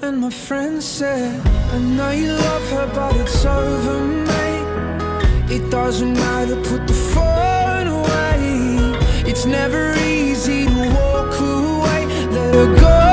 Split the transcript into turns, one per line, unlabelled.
And my friend said, I know you love her, but it's over, mate. It doesn't matter, put the phone away. It's never easy to walk away. Let her go.